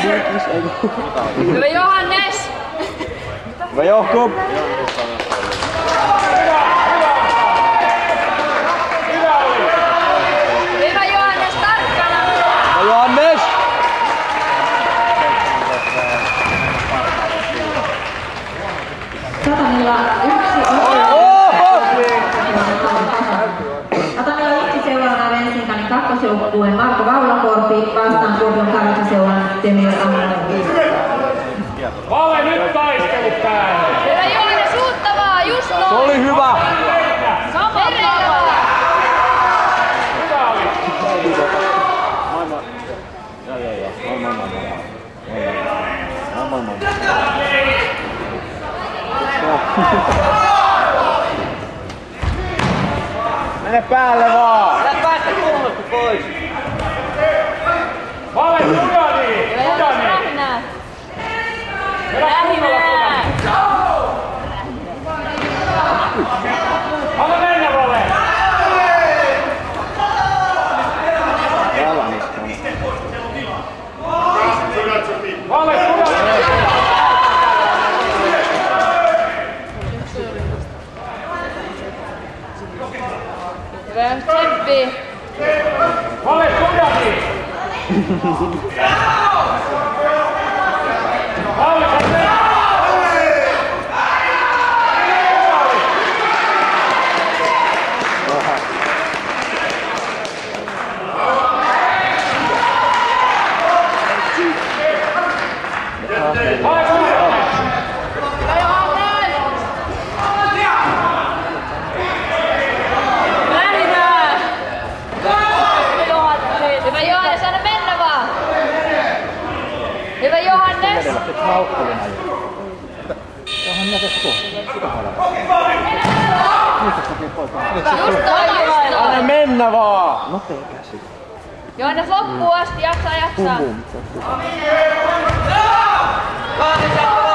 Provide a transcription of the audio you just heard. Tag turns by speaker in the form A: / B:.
A: Hyvä Johannes!
B: Hyvä Johku!
A: Hyvä Johannes, tarkkana!
B: Hyvä Johannes!
C: Satanilla yksi seuraavana Vensinkanin kakkosjoukkueen Marko Vaulakorpi vastaan Kuopion Karatiseuran Temir Ammanov.
D: Vale nyt taistelu päälle!
A: Hyvä Johannes, uutta vaan, just noin!
B: Se oli hyvä!
A: Sama tavalla!
D: Hyvä oli!
B: Mene päälle vaan! Älä päästä kulmasta pois!
D: Vale Sudani!
A: Hyvä Johannes, Rähinää! Rähinää!
D: Anna mennä Vale! Vale Sudani!
A: Hyvä Tseppi!
D: Vale Sudani! Vale Sudani!
A: Hyvä Johannes, anna mennä vaan! Hyvä Johannes!
B: Anna mennä vaan! Nopea käsi.
A: Johannes loppuun asti, jaksaa!